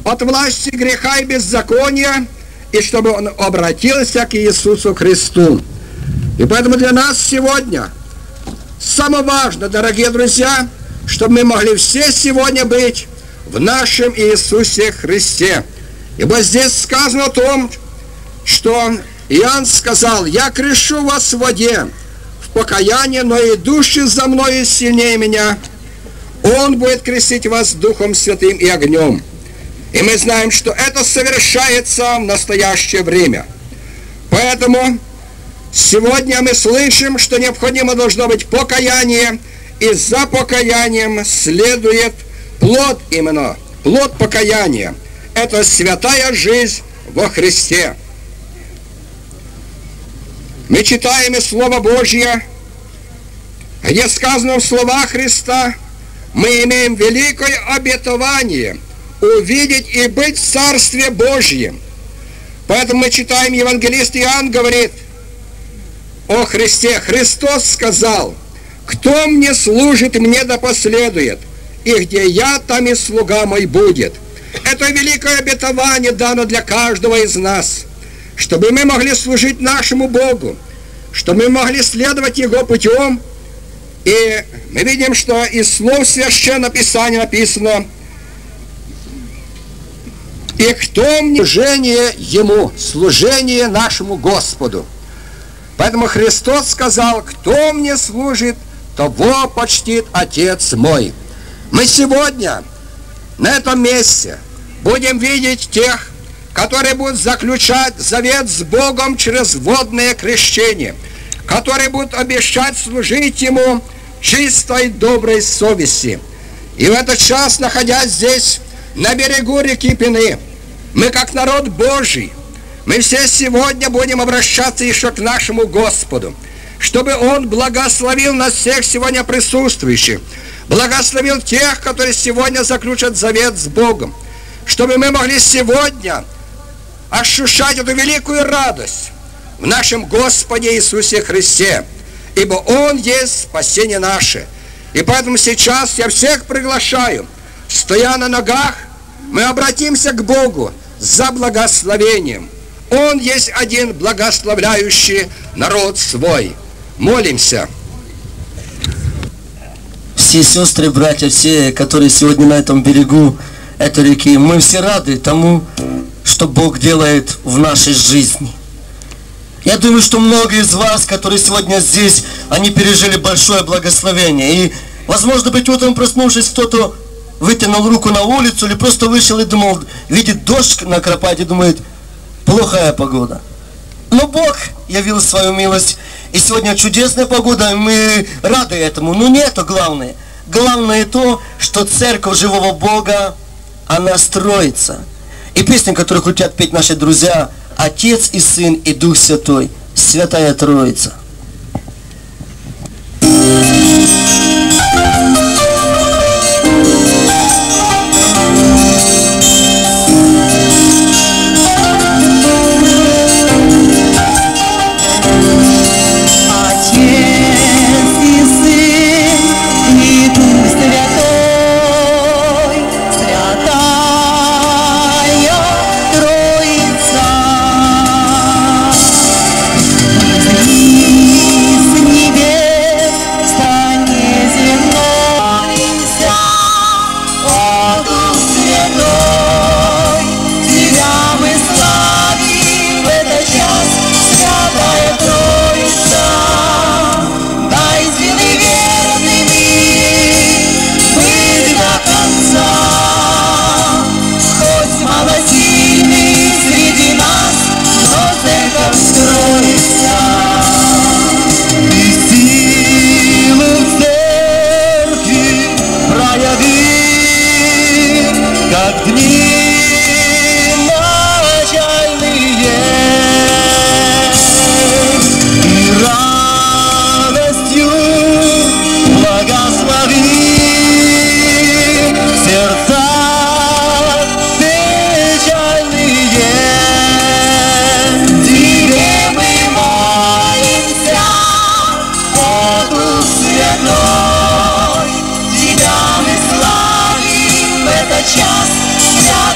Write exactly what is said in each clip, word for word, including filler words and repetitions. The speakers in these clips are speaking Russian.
от власти греха и беззакония, и чтобы он обратился к Иисусу Христу. И поэтому для нас сегодня самое важное, дорогие друзья, чтобы мы могли все сегодня быть в нашем Иисусе Христе. Ибо здесь сказано о том, что Иоанн сказал: «Я крещу вас в воде, в покаяние, но идущий за мною сильнее меня, Он будет крестить вас Духом Святым и огнем». И мы знаем, что это совершается в настоящее время. Поэтому сегодня мы слышим, что необходимо должно быть покаяние, и за покаянием следует плод именно, плод покаяния. Это святая жизнь во Христе. Мы читаем из Слова Божье, где сказано в словах Христа: мы имеем великое обетование увидеть и быть в Царстве Божьем. Поэтому мы читаем, евангелист Иоанн говорит о Христе. Христос сказал: «Кто мне служит, мне да последует, и где я, там и слуга мой будет». Это великое обетование дано для каждого из нас, чтобы мы могли служить нашему Богу, чтобы мы могли следовать Его путем. И мы видим, что из слов Священного Писания написано: «И кто мне...» Служение Ему, служение нашему Господу. Поэтому Христос сказал: «Кто мне служит, того почтит Отец мой». Мы сегодня на этом месте будем видеть тех, которые будут заключать завет с Богом через водное крещение, которые будут обещать служить Ему чистой, доброй совести. И в этот час, находясь здесь, на берегу реки Пины, мы, как народ Божий, мы все сегодня будем обращаться еще к нашему Господу, чтобы Он благословил нас всех сегодня присутствующих, благословил тех, которые сегодня заключат завет с Богом, чтобы мы могли сегодня ощущать эту великую радость в нашем Господе Иисусе Христе, ибо Он есть спасение наше. И поэтому сейчас я всех приглашаю, стоя на ногах, мы обратимся к Богу за благословением. Он есть один благословляющий народ свой. Молимся. Все сестры, братья, все, которые сегодня на этом берегу этой реки, мы все рады тому, что Бог делает в нашей жизни. Я думаю, что многие из вас, которые сегодня здесь, они пережили большое благословение. И, возможно быть, утром проснувшись, кто-то вытянул руку на улицу или просто вышел и думал, видит дождь накрапать и думает: плохая погода. Но Бог явил свою милость, и сегодня чудесная погода, и мы рады этому. Но не это главное. Главное то, что церковь живого Бога, она строится. И песни, которые хотят петь наши друзья: Отец и Сын и Дух Святой, Святая Троица. Тебя мы славим в этот час.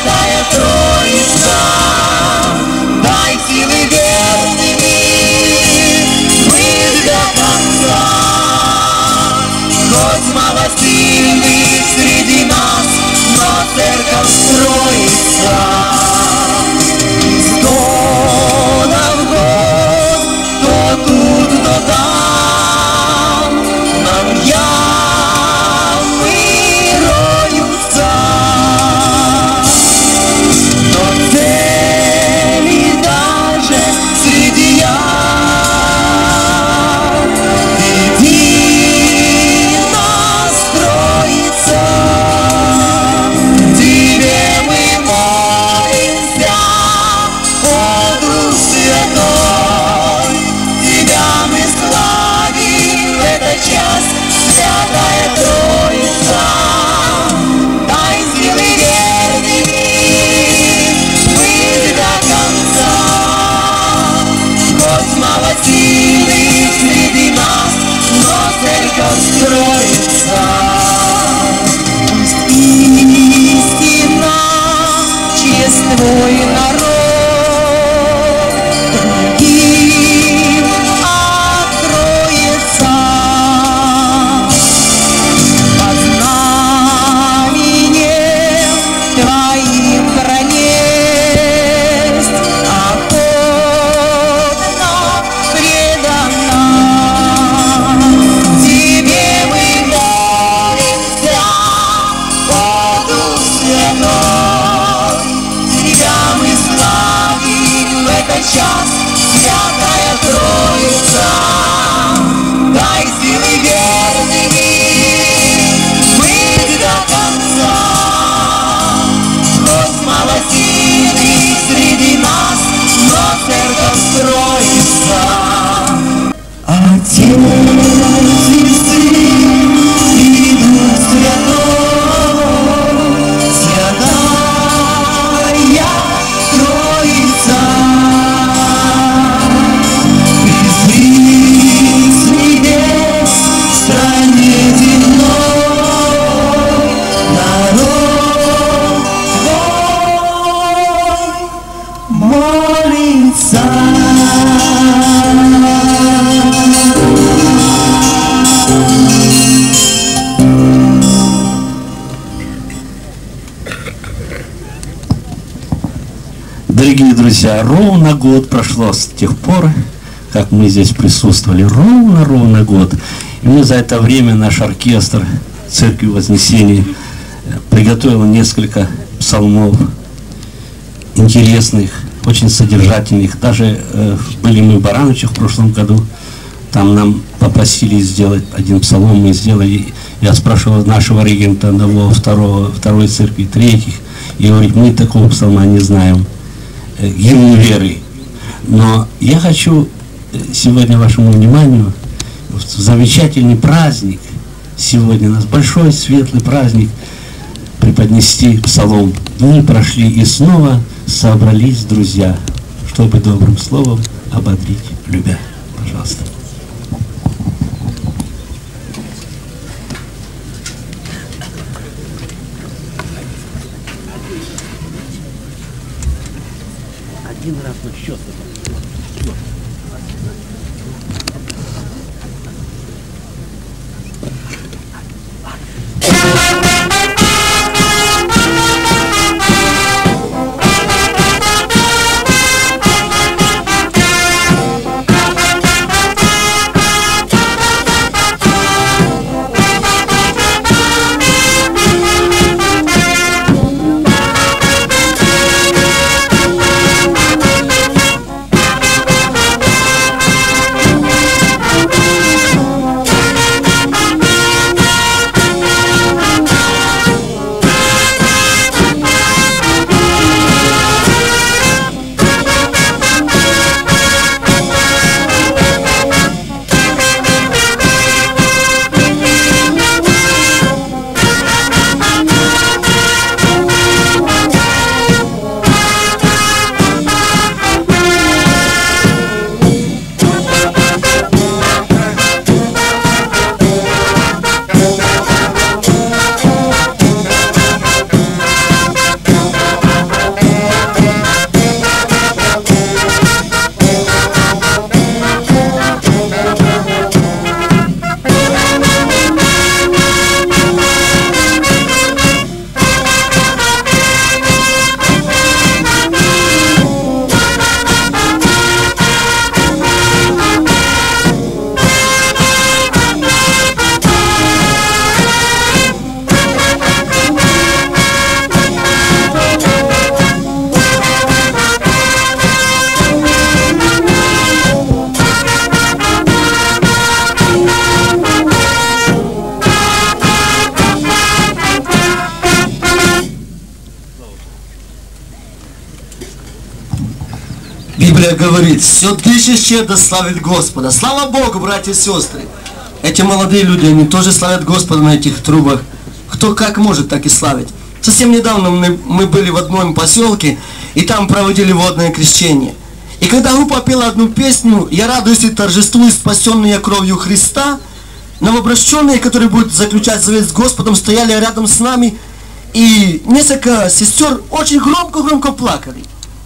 Святой, Тебя мы славим в этот час, Святая Троица. Дай силы верными быть до конца. Хоть мало силы среди нас, но церковь строится. Отец и Сын и Дух Святой, Святая Троица. Пришли с небес в стране земной, народ Твой молится. Дорогие друзья, ровно год прошло с тех пор, как мы здесь присутствовали. Ровно-ровно год. И мы за это время, наш оркестр Церкви Вознесения приготовил несколько псалмов интересных, очень содержательных. Даже э, были мы в Барановичах в прошлом году. Там нам попросили сделать один псалом, мы сделали. Я спрашивал нашего регента, одного, второго, второй церкви, третьих. И говорит, мы такого псалма не знаем. Гимн веры. Но я хочу сегодня вашему вниманию в замечательный праздник, сегодня у нас большой светлый праздник, преподнести псалом. Дни прошли и снова собрались друзья, чтобы добрым словом ободрить, любя. Пожалуйста. Один раз на счет. Библия говорит, все дышащее да славит Господа. Слава Богу, братья и сестры. Эти молодые люди, они тоже славят Господа на этих трубах. Кто как может, так и славить. Совсем недавно мы, мы были в одном поселке, и там проводили водное крещение. И когда группа пела одну песню, «Я радуюсь и торжествую, спасенные кровью Христа», новообращенные, которые будут заключать завет с Господом, стояли рядом с нами, и несколько сестер очень громко-громко плакали.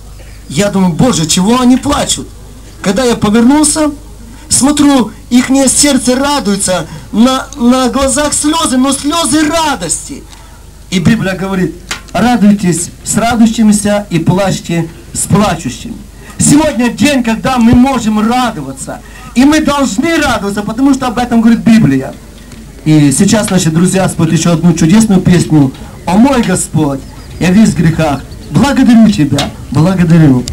Я думаю, Боже, чего они плачут? Когда я повернулся, смотрю, их сердце радуется, на, на глазах слезы, но слезы радости. И Библия говорит, радуйтесь с радующимися и плачьте с плачущими. Сегодня день, когда мы можем радоваться. И мы должны радоваться, потому что об этом говорит Библия. И сейчас наши друзья споют еще одну чудесную песню «О мой Господь». я весь в грехах. Благодарю Тебя, благодарю.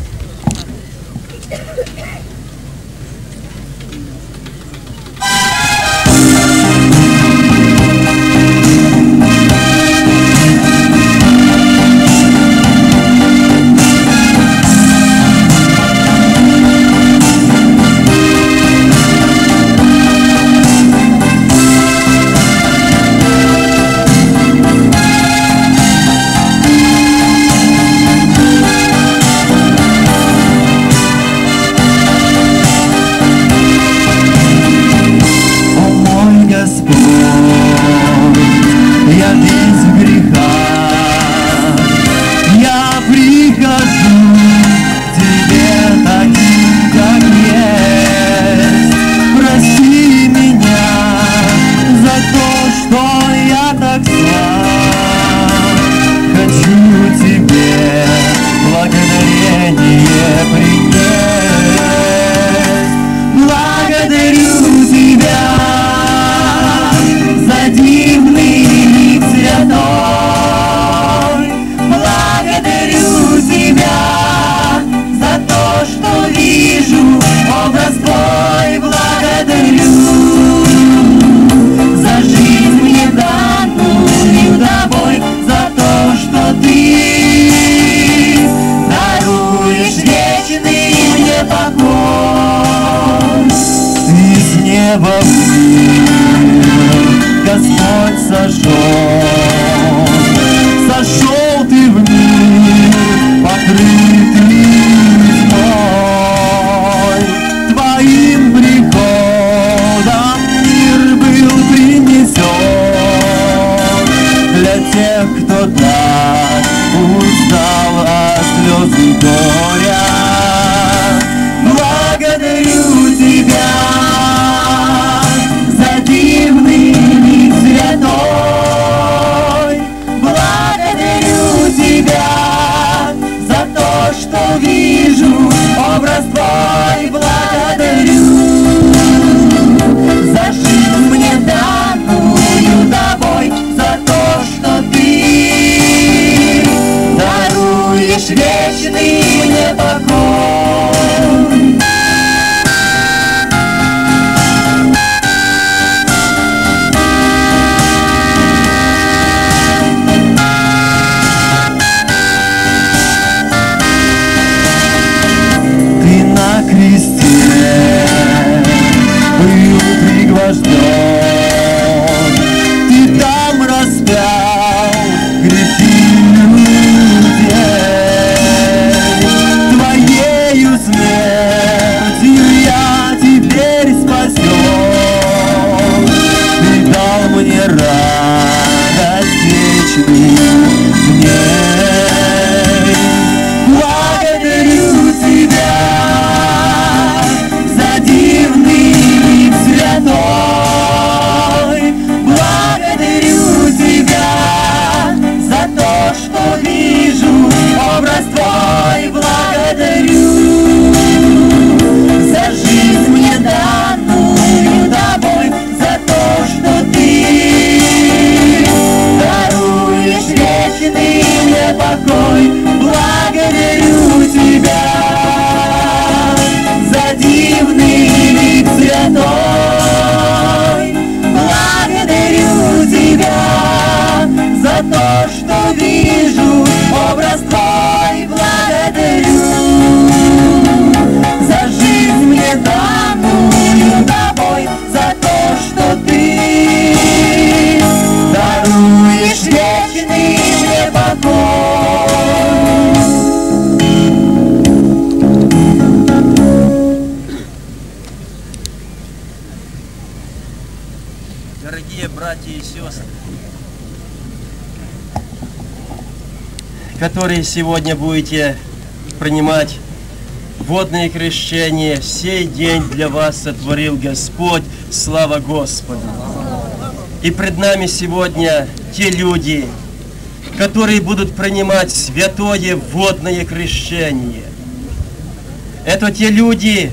Дорогие братья и сестры, которые сегодня будете принимать водное крещение, сей день для вас сотворил Господь, слава Господу. И пред нами сегодня те люди, которые будут принимать святое водное крещение. Это те люди,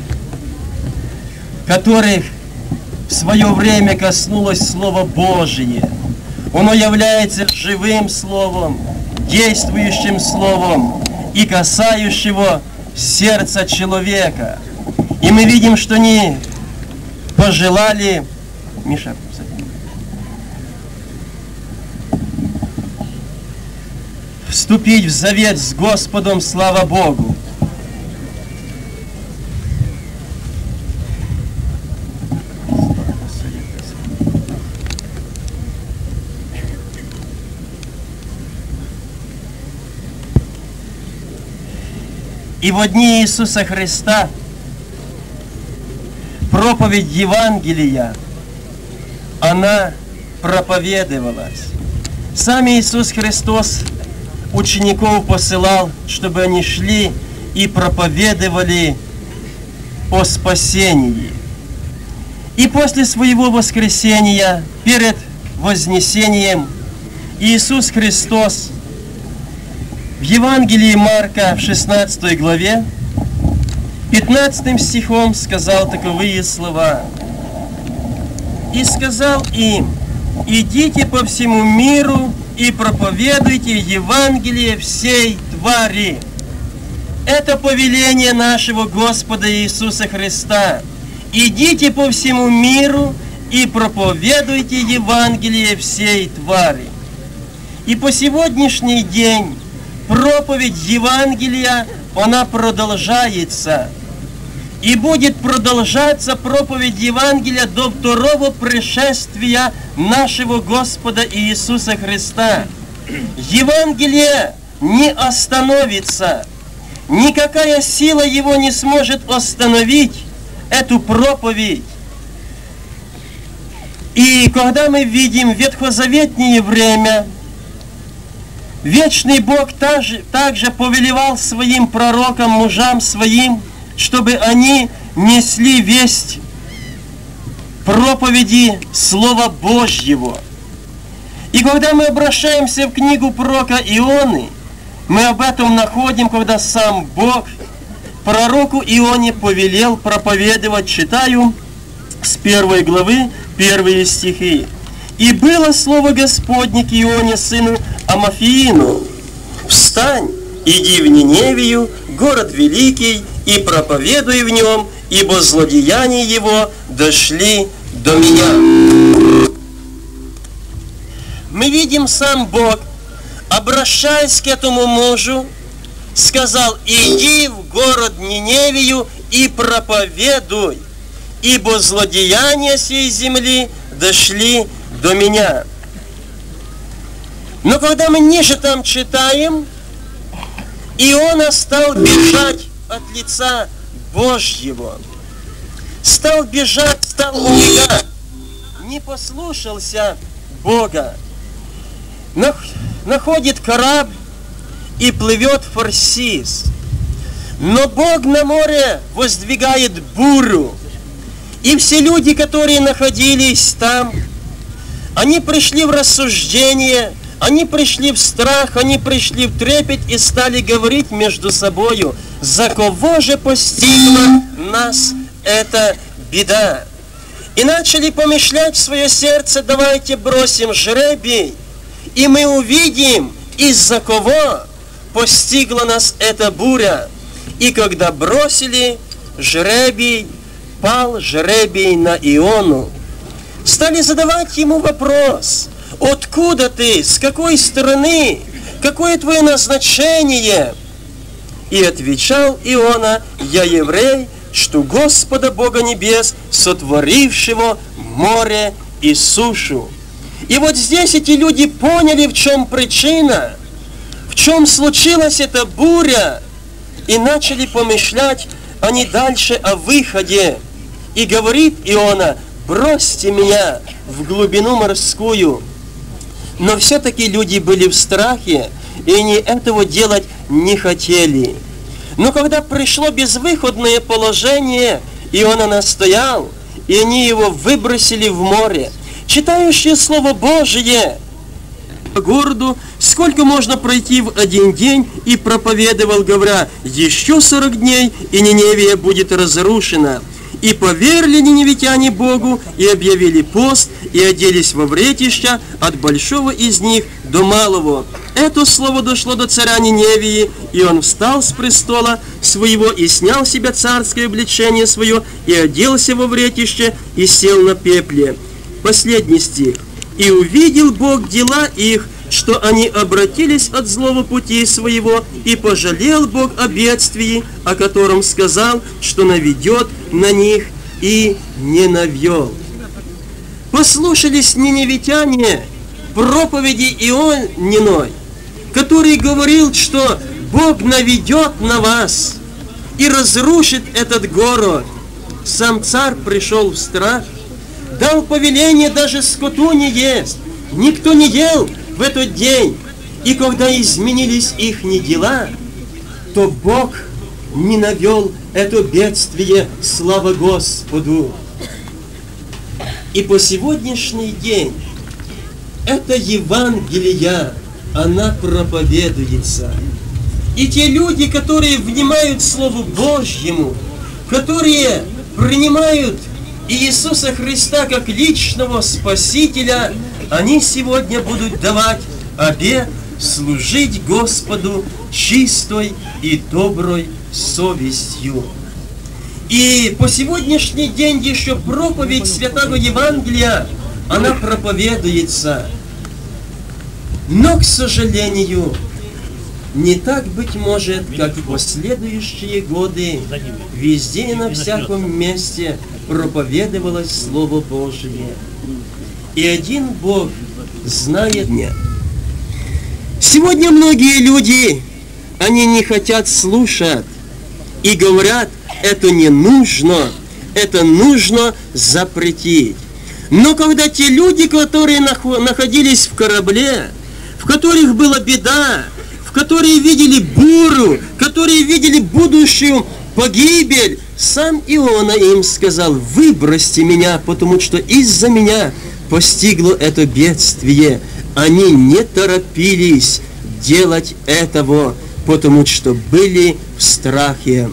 которых в свое время коснулось Слово Божие. оно является живым словом, действующим словом и касающего сердца человека. И мы видим, что они пожелали... Миша, вступить в завет с Господом, слава Богу. И в дни Иисуса Христа проповедь Евангелия, она проповедовалась. Сам Иисус Христос учеников посылал, чтобы они шли и проповедовали о спасении. И после своего воскресения, перед вознесением, Иисус Христос в Евангелии Марка в шестнадцатой главе пятнадцатым стихом сказал таковые слова. «И сказал им: идите по всему миру и проповедуйте Евангелие всей твари». Это повеление нашего Господа Иисуса Христа. Идите по всему миру и проповедуйте Евангелие всей твари. И по сегодняшний день проповедь Евангелия, она продолжается. И будет продолжаться проповедь Евангелия до второго пришествия нашего Господа Иисуса Христа. Евангелие не остановится. Никакая сила его не сможет остановить эту проповедь. И когда мы видим ветхозаветнее время, вечный Бог также, также повелевал своим пророкам, мужам своим, чтобы они несли весть проповеди Слова Божьего. И когда мы обращаемся в книгу пророка Ионы, мы об этом находим, когда сам Бог пророку Ионе повелел проповедовать, читаю с первой главы, первые стихи. «И было слово Господне к Ионе, сыну Амофиину: встань, иди в Ниневию, город великий, и проповедуй в нем, ибо злодеяния его дошли до меня». Мы видим, сам Бог, обращаясь к этому мужу, сказал: иди в город Ниневию и проповедуй, ибо злодеяния сей земли дошли до меня. Но когда мы ниже там читаем, Иона стал бежать от лица Божьего. Стал бежать, стал убегать. Не послушался Бога. Находит корабль и плывет в Фарсис. Но Бог на море воздвигает бурю. И все люди, которые находились там, они пришли в рассуждение, они пришли в страх, они пришли в трепет и стали говорить между собою: за кого же постигла нас эта беда? И начали помышлять в свое сердце: давайте бросим жребий, и мы увидим, из-за кого постигла нас эта буря. И когда бросили жребий, пал жребий на Иону. Стали задавать ему вопрос: откуда ты, с какой стороны, какое твое назначение? И отвечал Иона: я еврей, что Господа Бога Небес, сотворившего море и сушу. И вот здесь эти люди поняли, в чем причина, в чем случилась эта буря, и начали помышлять они дальше о выходе. И говорит Иона: бросьте меня в глубину морскую. Но все-таки люди были в страхе, и они этого делать не хотели. Но когда пришло безвыходное положение, Иона настоял, и они его выбросили в море. Читающие Слово Божие по городу, сколько можно пройти в один день, и проповедовал, говоря: еще сорок дней, и Ниневия будет разрушена. И поверили ниневитяне Богу, и объявили пост, и оделись во вретища от большого из них до малого. Это слово дошло до царя Ниневии, и он встал с престола своего и снял с себя царское облечение свое, и оделся во вретище, и сел на пепле. Последний стих. «И увидел Бог дела их, что они обратились от злого пути своего, и пожалел Бог о бедствии, о котором сказал, что наведет на них, и не навел». Послушались ниневитяне проповеди Иониной, который говорил, что Бог наведет на вас и разрушит этот город. Сам царь пришел в страх, дал повеление даже скоту не есть. Никто не ел в этот день. И когда изменились их дела, то Бог не навел это бедствие, слава Господу. И по сегодняшний день это Евангелие, она проповедуется. И те люди, которые внимают Слову Божьему, которые принимают Иисуса Христа как личного Спасителя, они сегодня будут давать обет служить Господу чистой и доброй совестью. И по сегодняшний день еще проповедь Святого Евангелия, она проповедуется. Но, к сожалению, не так, быть может, как и последующие годы, везде и на всяком месте проповедовалось Слово Божие. И один Бог знает меня. Сегодня многие люди, они не хотят слушать и говорят, это не нужно, это нужно запретить. Но когда те люди, которые находились в корабле, в которых была беда, в которые видели бурю, которые видели будущую погибель, сам Иона им сказал, выбросьте меня, потому что из-за меня постигло это бедствие. Они не торопились делать этого, потому что были в страхе.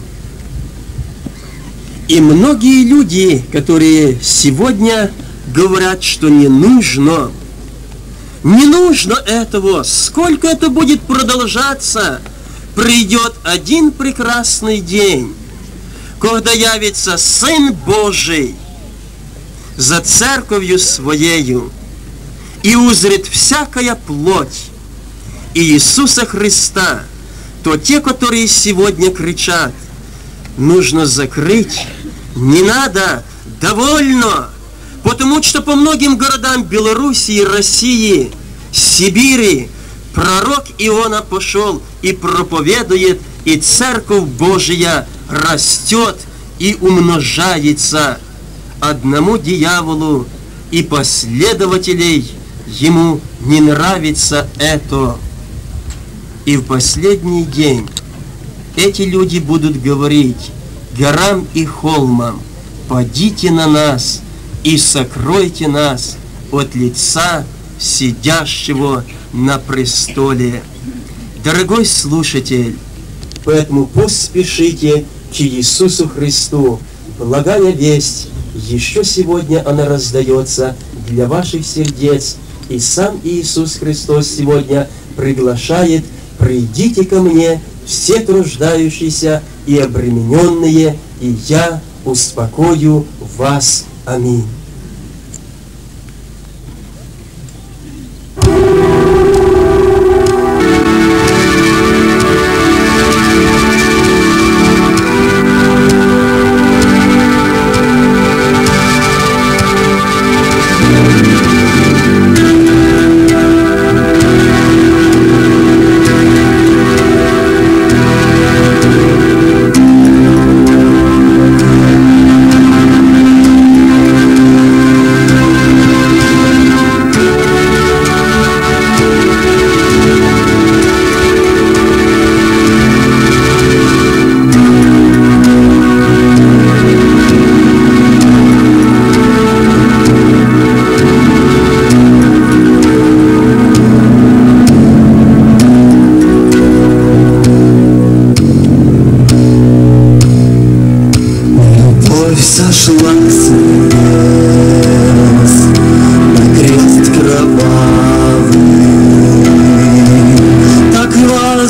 И многие люди, которые сегодня говорят, что не нужно, не нужно этого, сколько это будет продолжаться, придет один прекрасный день, когда явится Сын Божий за церковью Своею, и узрит всякая плоть и Иисуса Христа, то те, которые сегодня кричат, нужно закрыть, не надо, довольно, потому что по многим городам Белоруссии, России, Сибири пророк Иона пошел и проповедует, и Церковь Божия растет и умножается. Одному дьяволу и последователей ему не нравится это. И в последний день эти люди будут говорить горам и холмам, падите на нас и сокройте нас от лица сидящего на престоле. Дорогой слушатель, поэтому поспешите к Иисусу Христу. Благая весть, еще сегодня она раздается для ваших сердец, и сам Иисус Христос сегодня приглашает: придите ко мне, все труждающиеся и обремененные, и я успокою вас. Аминь.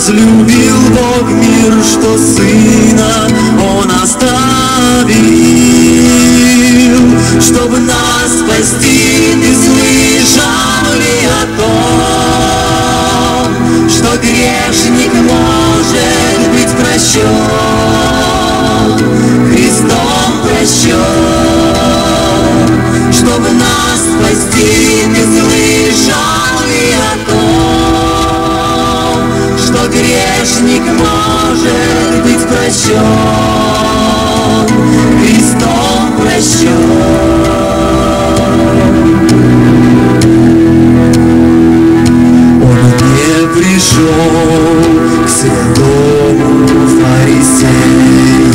возлюбил Бог мир, что Сына Он оставил, чтобы нас спасти. Ты слышал ли о том, что грешник может быть прощен, Христом прощен? Чтобы нас спасти, ты слышал ли о том, что грешник может быть прощен, Христом прощен? Он не пришел к святому фарисею,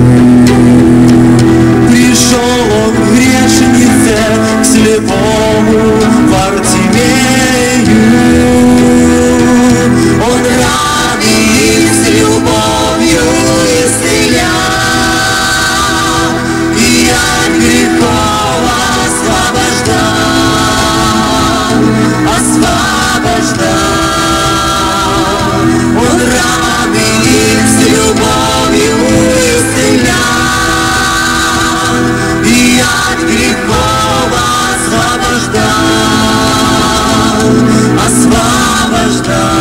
пришел он к грешнице, к слепому Вартимею. Он рад их с любовью исцеля, и от грехов освобождал, освобождал. Он рад их с любовью исцеля, и от грехов освобождал, освобождал.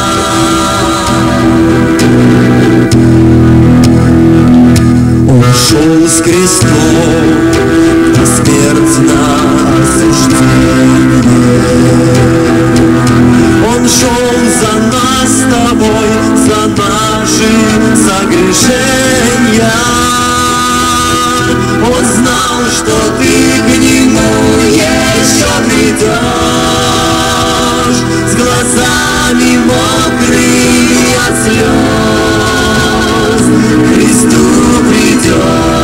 Он шел с крестом на смертное осуждение. Он шел за нас с тобой, за наши согрешения. Он знал, что ты к нему еще придешь, с глазами мокрыми от слез, к Христу придешь.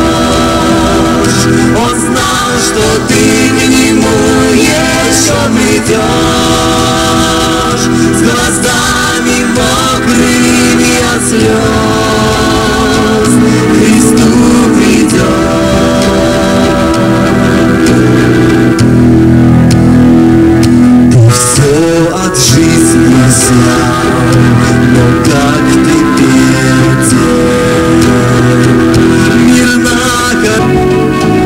Он знал, что ты к нему еще придешь, с глазами мокрыми от слез, к Христу придешь. Ты все от жизни взял, но как ты беден, мир накопил.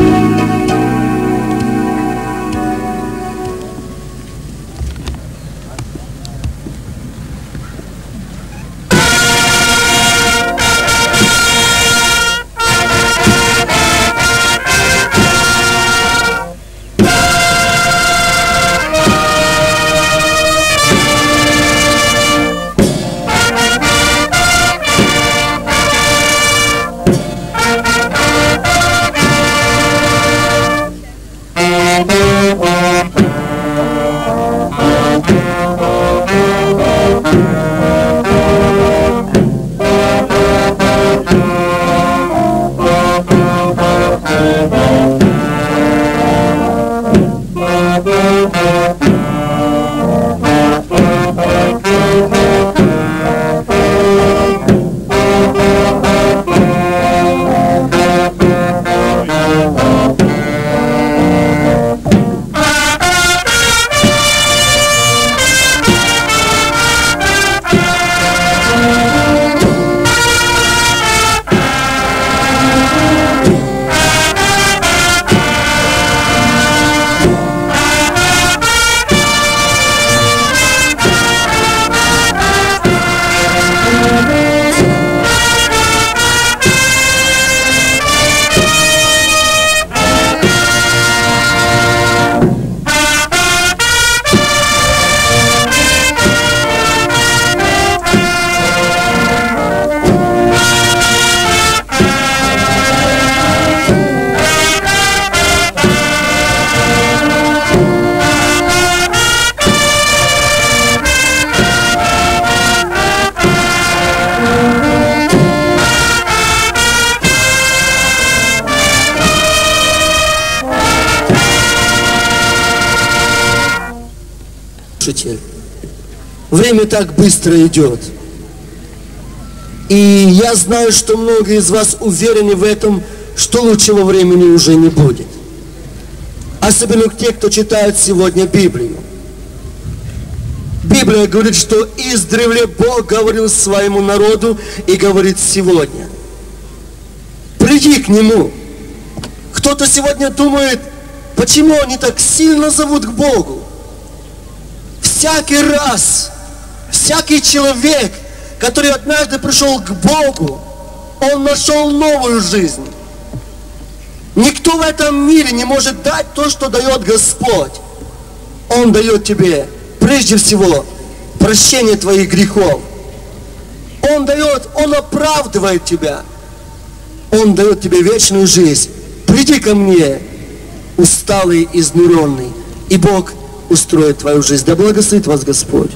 Время так быстро идет. И я знаю, что многие из вас уверены в этом, что лучшего времени уже не будет. Особенно те, кто читает сегодня Библию. Библия говорит, что издревле Бог говорил своему народу и говорит сегодня. Приди к Нему. Кто-то сегодня думает, почему они так сильно зовут к Богу. Всякий раз, всякий человек, который однажды пришел к Богу, он нашел новую жизнь. Никто в этом мире не может дать то, что дает Господь. Он дает тебе, прежде всего, прощение твоих грехов. Он дает, Он оправдывает тебя. Он дает тебе вечную жизнь. Приди ко мне, усталый, изнуренный, и Бог устроит твою жизнь. Да благословит вас Господь.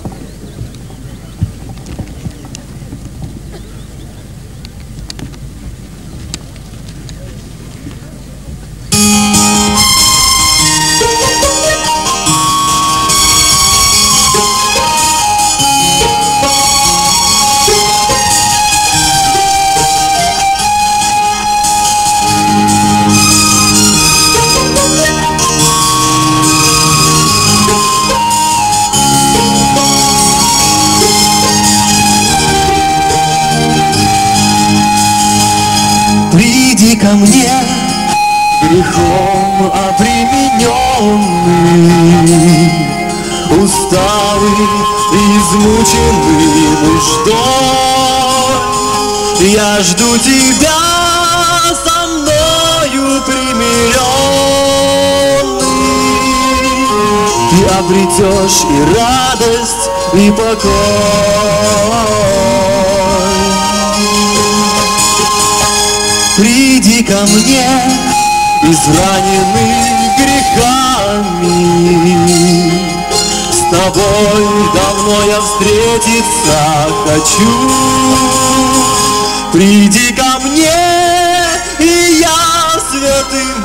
Ко мне, грехом обремененный, усталый, измученный нуждой. Я жду тебя со мною примиренный. Ты обретешь и радость, и покой. Приди ко мне, израненный грехами. С тобой давно я встретиться хочу. Приди ко мне, и я святым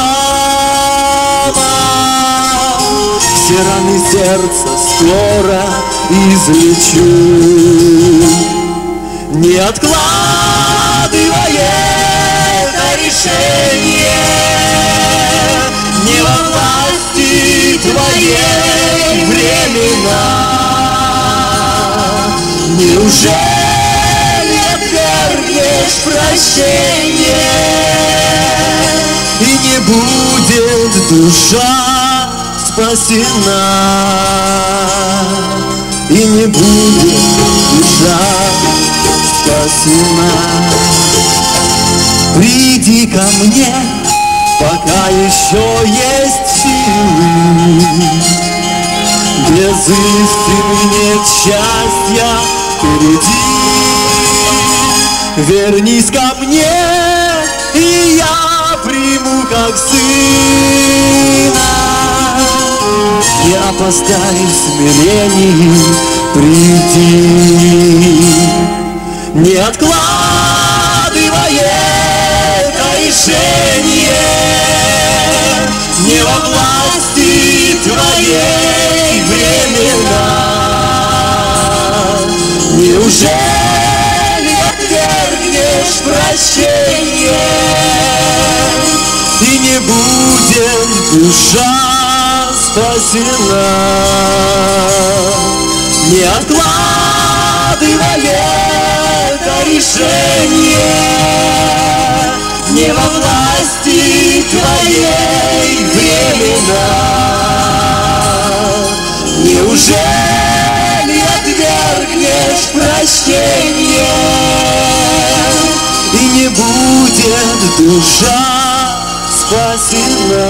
бальзамом все раны сердца скоро излечу. Не откладывая решение, не во власти твоей времена. Неужели отвергнешь прощение, и не будет душа спасена, и не будет душа спасена? Приди ко мне, пока еще есть силы. Без истины нет счастья впереди. Вернись ко мне, и я приму как сына. И опоздай в смирении приди. Не откладывай решение, не во власти твоей времена. Неужели отвергнешь прощение, и не будет душа спасена? Не откладывай это решение, не во власти твоей времена. Неужели отвергнешь прощение, и не будет душа спасена?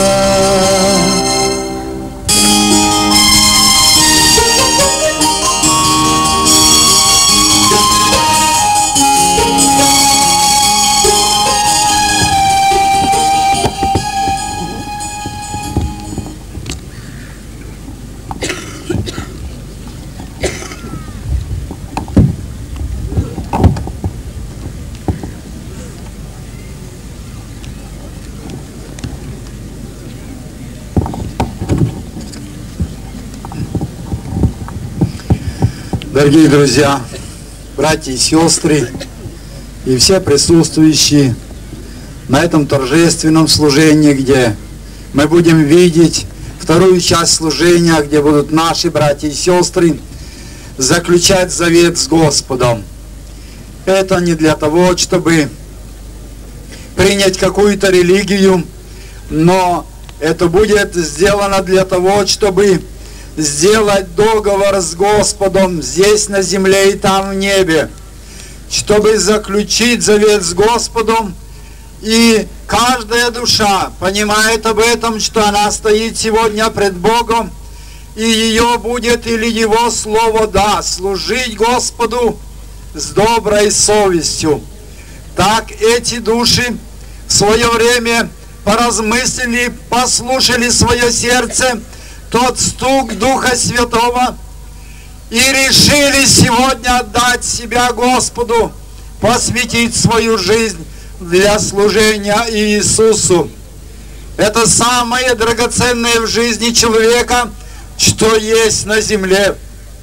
Дорогие друзья, братья и сестры и все присутствующие на этом торжественном служении, где мы будем видеть в вторую часть служения, где будут наши братья и сестры заключать завет с Господом. Это не для того, чтобы принять какую-то религию, но это будет сделано для того, чтобы сделать договор с Господом здесь на земле и там в небе, чтобы заключить завет с Господом. И каждая душа понимает об этом, что она стоит сегодня пред Богом, и ее будет или Его Слово да служить Господу с доброй совестью. Так эти души в свое время поразмыслили, послушали свое сердце, тот стук Духа Святого, и решили сегодня отдать себя Господу, посвятить свою жизнь для служения Иисусу. Это самое драгоценное в жизни человека, что есть на земле.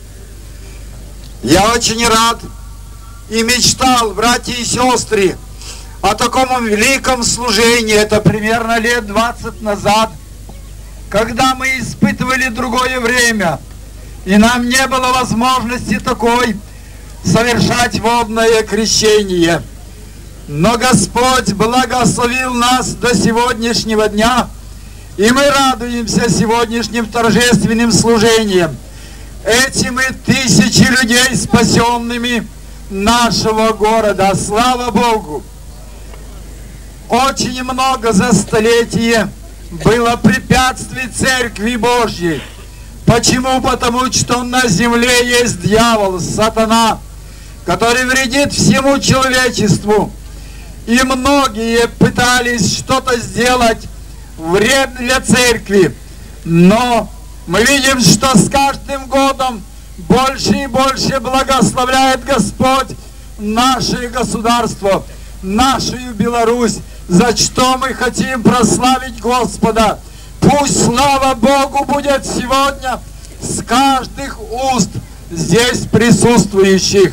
Я очень рад и мечтал, братья и сестры, о таком великом служении. Это примерно лет двадцать назад, когда мы испытывали другое время, и нам не было возможности такой совершать водное крещение. Но Господь благословил нас до сегодняшнего дня, и мы радуемся сегодняшним торжественным служением. Этими тысячи людей, спасенными нашего города. Слава Богу! Очень много за столетие было препятствий Церкви Божьей. Почему? Потому что на земле есть дьявол, сатана, который вредит всему человечеству. И многие пытались что-то сделать вред для Церкви. Но мы видим, что с каждым годом больше и больше благословляет Господь наше государство, нашу Беларусь, за что мы хотим прославить Господа. Пусть слава Богу будет сегодня с каждых уст здесь присутствующих.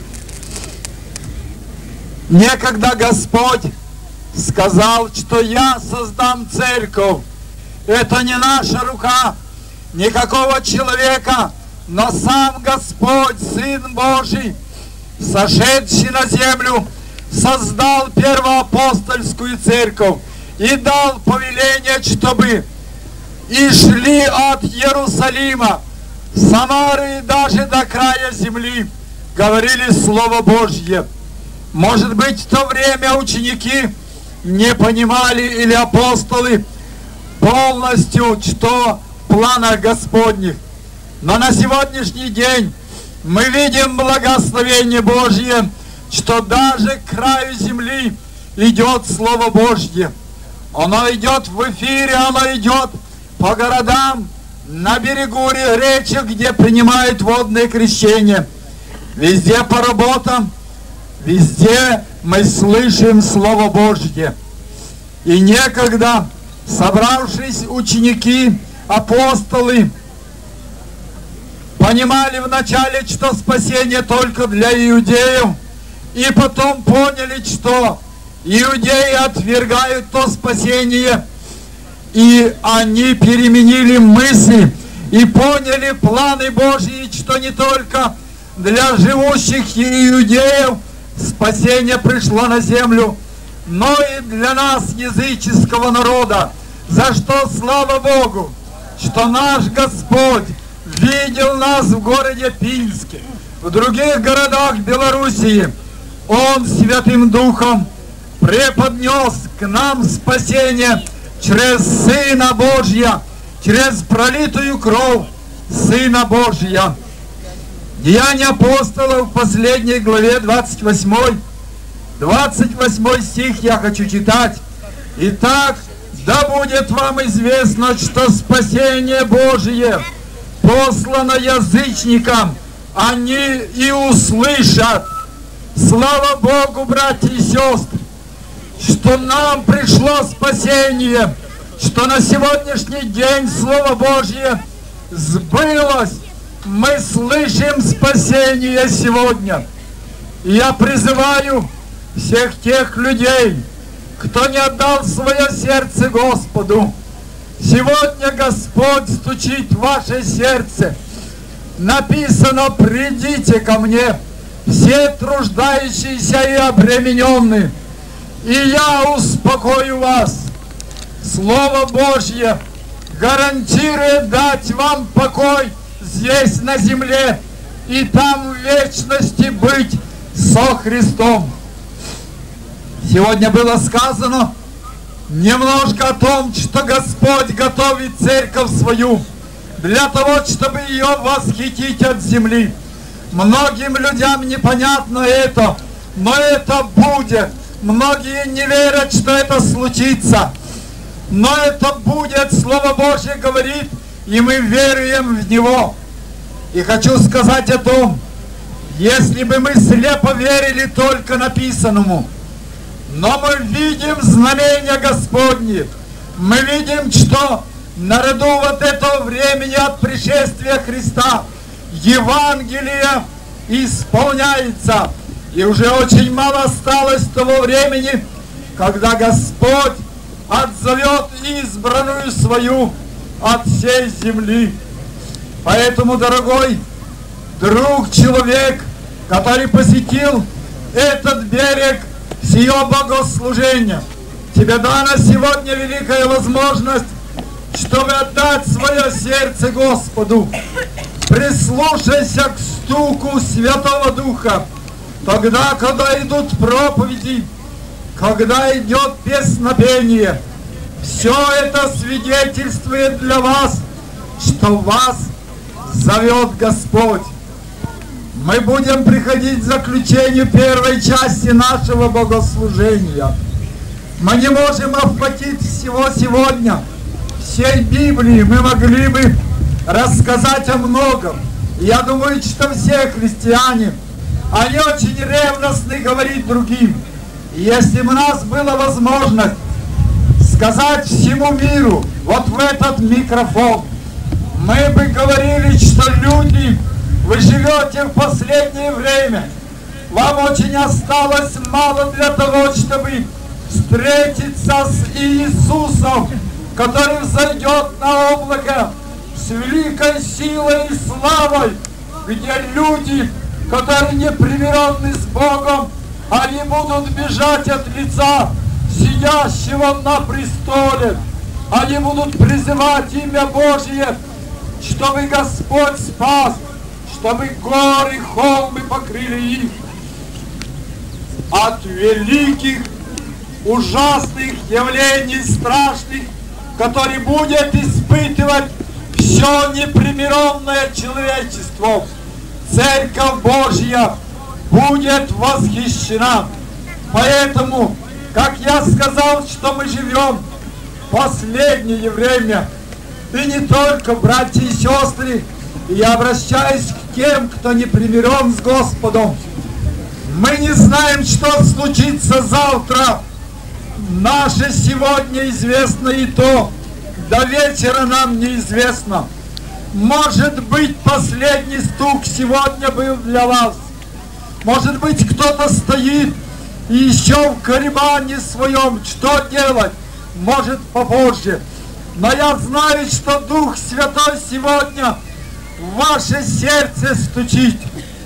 Некогда Господь сказал, что я создам церковь. Это не наша рука, никакого человека, но сам Господь, Сын Божий, сошедший на землю, создал первоапостольскую церковь и дал повеление, чтобы и шли от Иерусалима, Самары даже до края земли, говорили Слово Божье. Может быть, в то время ученики не понимали, или апостолы, полностью, что в планах Господних. Но на сегодняшний день мы видим благословение Божье, что даже к краю земли идет Слово Божье. Оно идет в эфире, оно идет по городам, на берегу речек, где принимают водное крещение. Везде по работам, везде мы слышим Слово Божье. И некогда, собравшись ученики, апостолы, понимали вначале, что спасение только для иудеев, и потом поняли, что иудеи отвергают то спасение, и они переменили мысли и поняли планы Божьи, что не только для живущих иудеев спасение пришло на землю, но и для нас, языческого народа, за что слава Богу, что наш Господь видел нас в городе Пинске, в других городах Белоруссии. Он Святым Духом преподнес к нам спасение через Сына Божия, через пролитую кровь Сына Божия. Деяния апостолов в последней главе двадцать восьмой, двадцать восьмой стих я хочу читать. Итак, да будет вам известно, что спасение Божие послано язычникам, они и услышат. Слава Богу, братья и сестры, что нам пришло спасение, что на сегодняшний день Слово Божье сбылось. Мы слышим спасение сегодня. И я призываю всех тех людей, кто не отдал свое сердце Господу, Сегодня Господь стучит в ваше сердце. Написано: придите ко мне, все труждающиеся и обремененные, и я успокою вас. Слово Божье гарантирует дать вам покой здесь на земле и там в вечности быть со Христом. Сегодня было сказано немножко о том, что Господь готовит церковь свою для того, чтобы ее восхитить от земли. Многим людям непонятно это, но это будет. Многие не верят, что это случится. Но это будет, Слово Божье говорит, и мы веруем в Него. И хочу сказать о том, если бы мы слепо верили только написанному, но мы видим знамения Господни, мы видим, что наряду вот этого времени от пришествия Христа Евангелие исполняется. И уже очень мало осталось того времени, когда Господь отзовет избранную свою от всей земли. Поэтому, дорогой друг, человек, который посетил этот берег с ее богослужения, тебе дана сегодня великая возможность, чтобы отдать свое сердце Господу. Прислушайся к стуку Святого Духа, тогда, когда идут проповеди, когда идет песнопение. Все это свидетельствует для вас, что вас зовет Господь. Мы будем приходить к заключению первой части нашего богослужения. Мы не можем охватить всего сегодня, всей Библии. Мы могли бы рассказать о многом. Я думаю, что все христиане, они очень ревностны говорить другим. И если бы у нас была возможность сказать всему миру вот в этот микрофон, мы бы говорили, что люди, вы живете в последнее время, вам очень осталось мало для того, чтобы встретиться с Иисусом, который взойдет на облако с великой силой и славой, где люди, которые непримиренны с Богом, они будут бежать от лица сидящего на престоле. Они будут призывать имя Божье, чтобы Господь спас, чтобы горы, холмы покрыли их от великих, ужасных явлений, страшных, которые будет испытывать все непримиренное человечество. Церковь Божья будет восхищена. Поэтому, как я сказал, что мы живем в последнее время, и не только, братья и сестры, я обращаюсь к тем, кто не примирен с Господом. Мы не знаем, что случится завтра. Наше сегодня известно и то, до вечера нам неизвестно. Может быть, последний стук сегодня был для вас. Может быть, кто-то стоит и еще в колебании своем, что делать, может попозже. Но я знаю, что Дух Святой сегодня в ваше сердце стучит.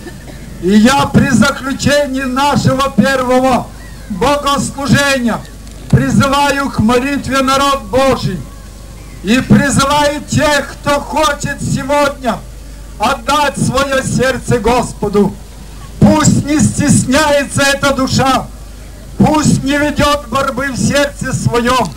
И я при заключении нашего первого богослужения призываю к молитве народ Божий. И призываю тех, кто хочет сегодня отдать свое сердце Господу. Пусть не стесняется эта душа, пусть не ведет борьбы в сердце своем.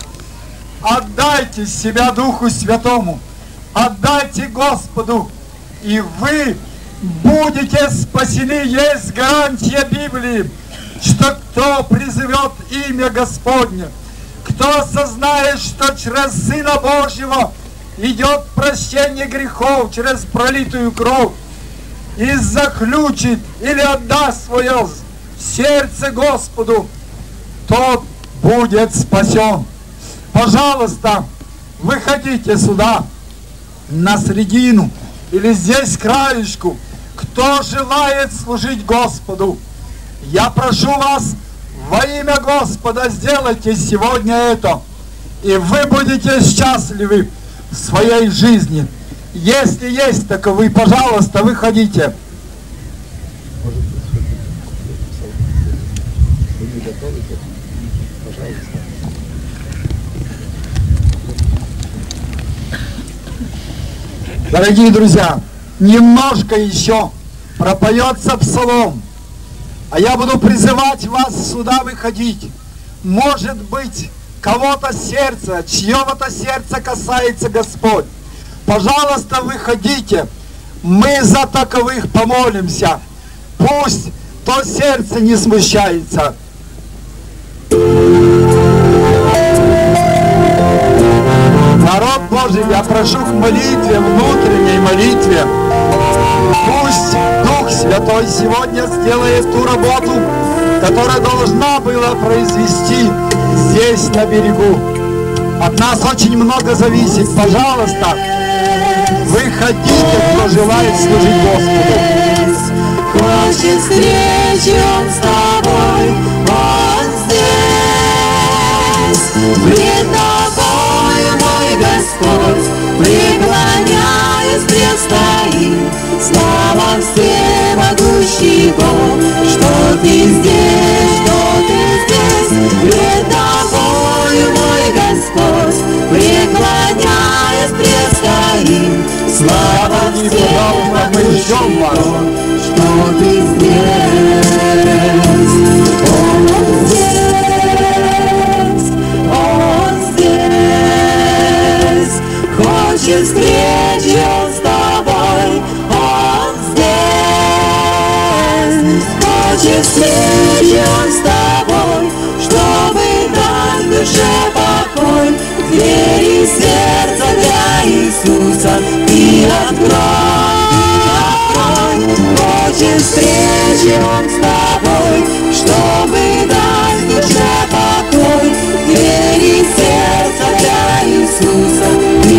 Отдайте себя Духу Святому, отдайте Господу, и вы будете спасены. Есть гарантия Библии, что кто призовет имя Господне, кто осознает, что через Сына Божьего идет прощение грехов, через пролитую кровь, и заключит или отдаст свое сердце Господу, тот будет спасен. Пожалуйста, выходите сюда, на середину, или здесь краешку, кто желает служить Господу. Я прошу вас, во имя Господа, сделайте сегодня это. и вы будете счастливы в своей жизни. Если есть таковы, пожалуйста, выходите. Дорогие друзья, немножко еще пропоется псалом, а я буду призывать вас сюда выходить. Может быть, кого-то сердце, чьего-то сердца касается Господь. Пожалуйста, выходите. Мы за таковых помолимся. Пусть то сердце не смущается. Народ Божий, я прошу к молитве, внутренней молитве. Пусть Дух Святой сегодня сделает ту работу, которая должна была произвести здесь, на берегу. От нас очень много зависит. Пожалуйста, выходите, кто желает служить Господу. Хочет встречи Он с тобой, Он здесь. Пред тобой, мой Господь, преклоняюсь, предстоим. Слава всемогущий Бог, что ты здесь, что ты здесь. Пред тобой, мой Господь, преклоняюсь, предстоим. Слава всемогущий Бог, что ты здесь. Он здесь, Он здесь. Хочет встречи Он с тобой, Он здесь. Хочет встречи Он с тобой, чтобы дать душе покой. Двери сердца для Иисуса ты открой. Хочет встречи Он с тобой, чтобы дать душе покой. Двери сердца для Иисуса ты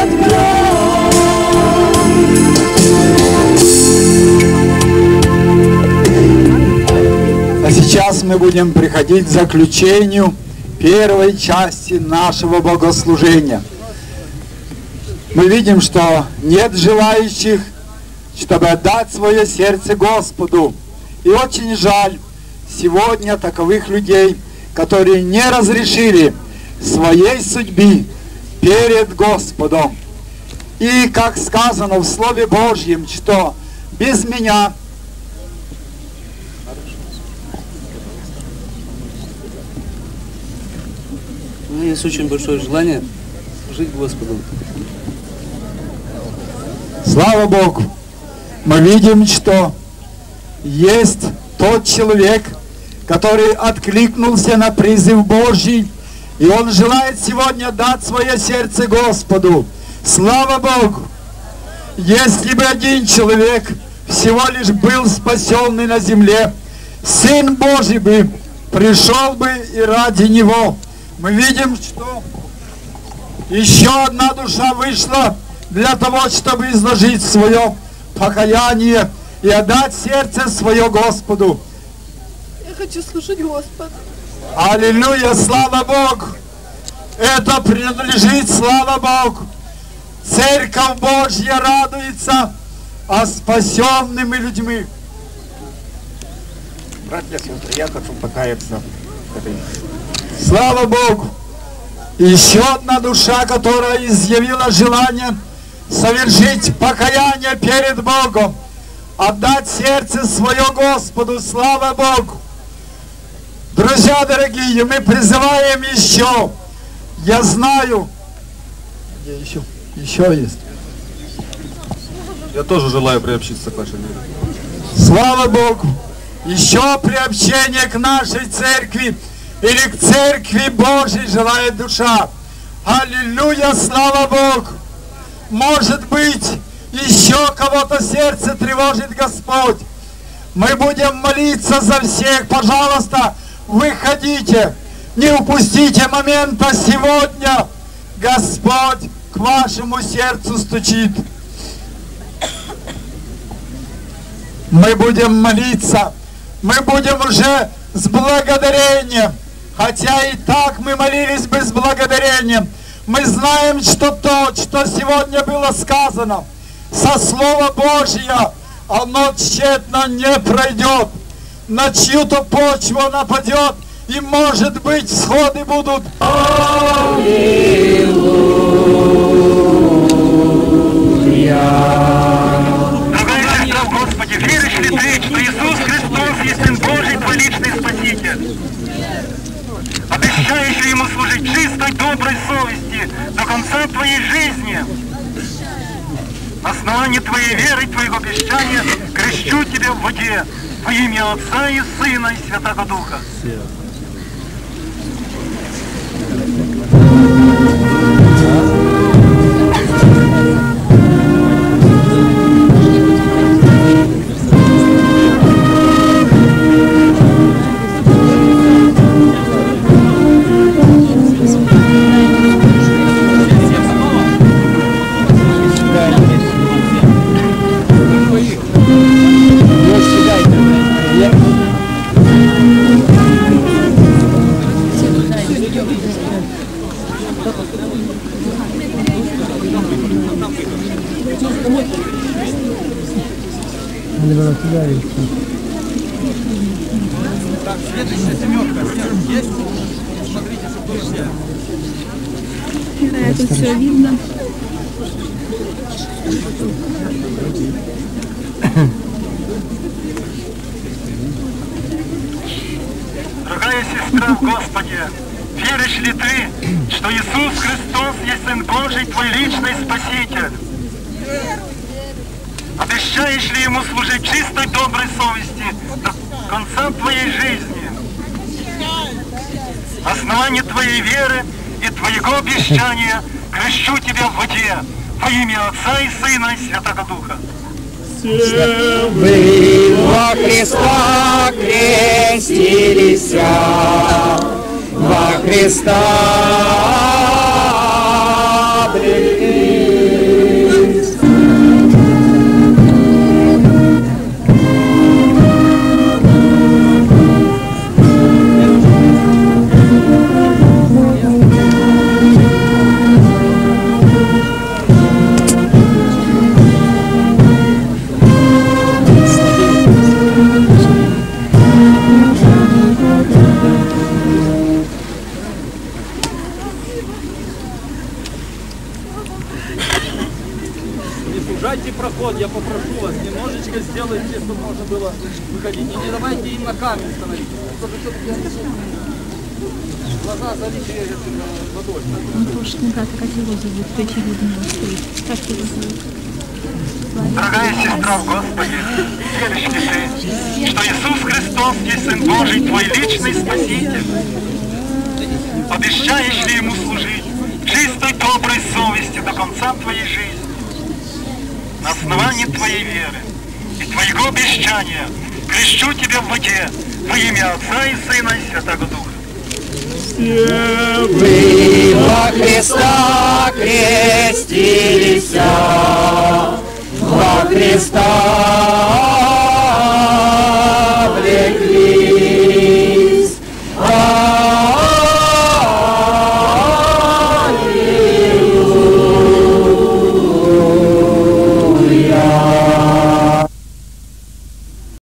открой. А сейчас мы будем приходить к заключению первой части нашего богослужения. Мы видим, что нет желающих, чтобы отдать свое сердце Господу. И очень жаль сегодня таковых людей, которые не разрешили своей судьбе перед Господом. И как сказано в Слове Божьем, что без меня У меня есть очень большое желание жить Господу. Слава Богу! Мы видим, что есть тот человек, который откликнулся на призыв Божий, и он желает сегодня дать свое сердце Господу. Слава Богу! Если бы один человек всего лишь был спасенный на земле, Сын Божий бы пришел бы и ради него. Мы видим, что еще одна душа вышла для того, чтобы изложить свое покаяние и отдать сердце свое Господу. Я хочу служить Господу. Аллилуйя, слава Богу! Это принадлежит, слава Богу! Церковь Божья радуется о спасенными людьми. Братья и сестры, я хочу покаяться. Слава Богу! Еще одна душа, которая изъявила желание совершить покаяние перед Богом, отдать сердце свое Господу. Слава Богу! Друзья дорогие, мы призываем еще. Я знаю, где еще? Еще есть. Я тоже желаю приобщиться к вашей вере. Слава Богу! Еще приобщение к нашей церкви или к церкви Божьей желает душа. Аллилуйя, слава Богу! Может быть, еще кого-то сердце тревожит Господь. Мы будем молиться за всех. Пожалуйста, выходите. Не упустите момента сегодня. Господь к вашему сердцу стучит. Мы будем молиться. Мы будем уже с благодарением хотя и так мы молились бы с благодарением, мы знаем, что то, что сегодня было сказано, со Слова Божьего, оно тщетно не пройдет, на чью-то почву нападет, и, может быть, всходы будут. Дорогая сестра в Господе, веришь ли ты, что Иисус Христос есть Сын Божий, твой личный Спаситель? Обещаешь ли Ему служить чистой, доброй совести до конца твоей жизни? На основании твоей веры и твоего обещания крещу тебя в воде во имя Отца и Сына и Святого Духа. Так, следующая семерка. Есть? Смотрите, чтобы все. Да, это все видно. Дорогая сестра в Господе, веришь ли ты, что Иисус Христос есть Сын Божий, твой личный Спаситель? Обещаешь ли Ему служить чистой, доброй совести до конца твоей жизни? На основании твоей веры и твоего обещания крещу тебя в воде во имя Отца и Сына и Святого Духа. Вы во Христа крестились, во Христа облеклись. Сужайте проход, я попрошу вас, немножечко сделайте, чтобы можно было выходить. И не давайте им на камень становиться. Глаза залили водой. Он тоже не как его зовут, очевидно стоит. Как его зовут? Дорогая сестра в Господе, веришь ли ты, что Иисус Христос есть Сын Божий, твой личный Спаситель? Обещаешь ли Ему служить чистой, доброй совести до конца твоей жизни? На основании твоей веры и твоего обещания крещу тебя в воде во имя Отца и Сына и Святого Духа. Вы во Христа крестились, во Христа